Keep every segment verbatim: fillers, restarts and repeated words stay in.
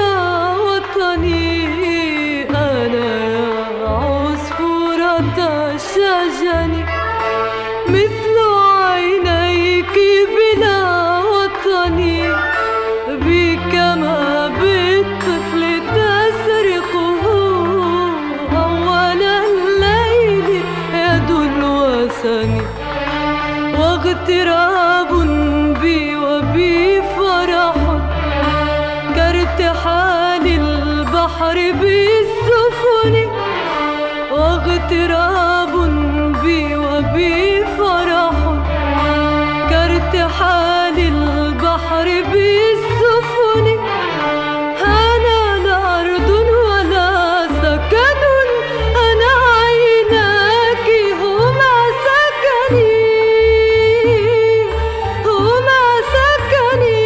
بلا وطني، أنا يا عصفورة الشجن مثل عينيك بلا وطني، بك ما بالطفل تسرقه أول الليل يد الوثن، واغتراب بي وبي فرح كارتحال البحر بالسفن، واغتراب بي وبي فرح كارتحال البحر بالسفن، أنا لا أرض ولا سكن، أنا عيناك هما سكني، هما سكني،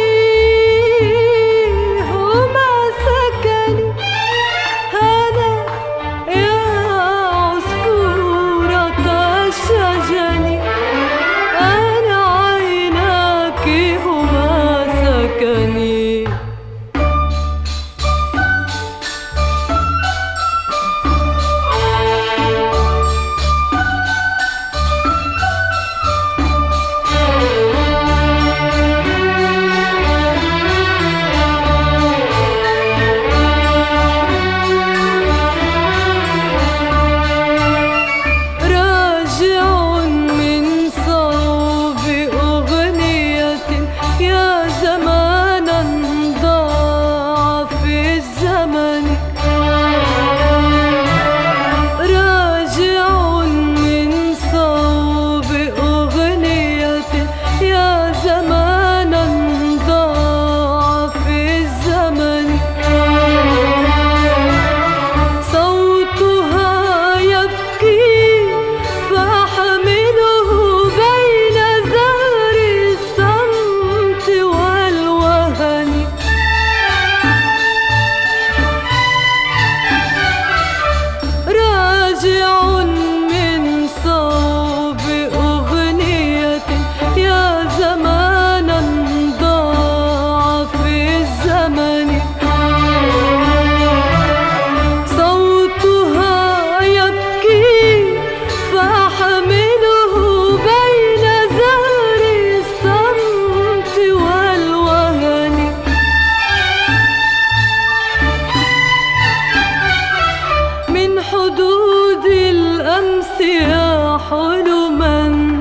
هما سكني، أنا يا عصفورة الشجن، أنا عيناك هما سكني. يا حلما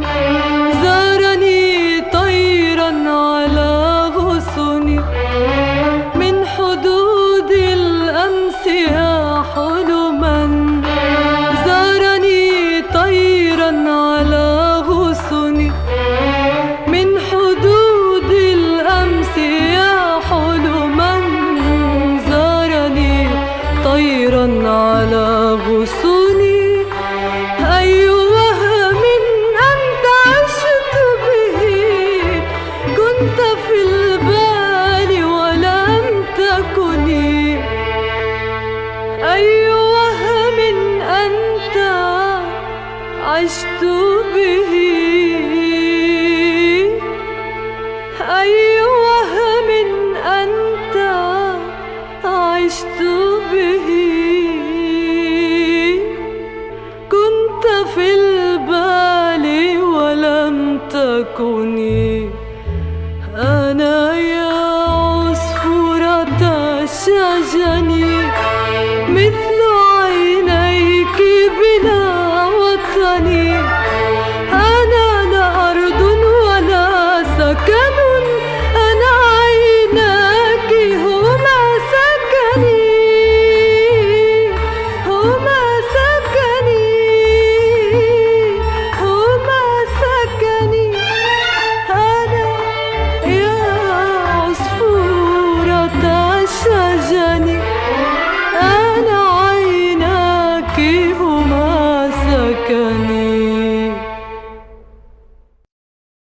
زارني طيرا على غصني، من حدود الأمس يا حلما زارني طيرا على غصني، من حدود الأمس يا حلما زارني طيرا على غصني، أي وهم أنت عشت به كنت في البال ولم تكني، أي وهم أنت عشت به، أي وهم أنت عشت به في البال ولم تكني، أنا يا عصفورة الشجن مثل عينيك بلا وطني.